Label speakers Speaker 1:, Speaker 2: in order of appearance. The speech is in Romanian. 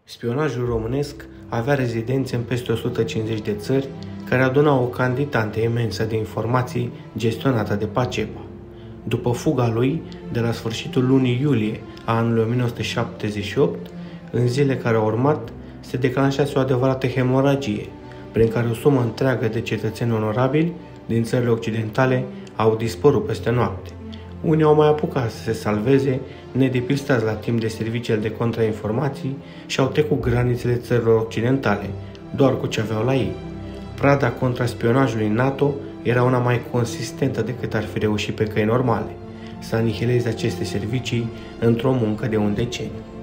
Speaker 1: Spionajul românesc avea rezidențe în peste 150 de țări, care adunau o cantitate imensă de informații gestionată de Pacepa. După fuga lui, de la sfârșitul lunii iulie a anului 1978, în zile care au urmat, se declanșase o adevărată hemoragie, prin care o sumă întreagă de cetățeni onorabili din țările occidentale au dispărut peste noapte. Unii au mai apucat să se salveze, nedepistați la timp de serviciile de contrainformații și au trecut granițele țărilor occidentale, doar cu ce aveau la ei. Prada contraspionajului NATO era una mai consistentă decât ar fi reușit pe căi normale să anihileze aceste servicii într-o muncă de un deceniu.